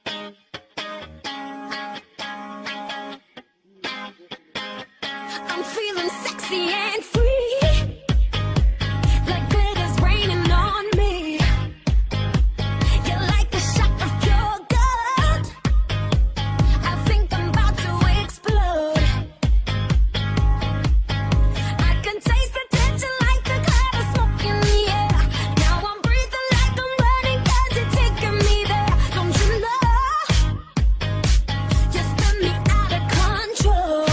I'm feeling sexy and free, like glitter's raining on me. You're like a shot of pure gold. I think I'm about to explode. I can taste the tension like a cloud of smoke in the air. Now I'm breathing like I'm running 'cause you're taking me there. Don't you know? You spin me out of control.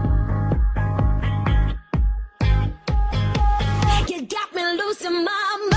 You got me losing my mind.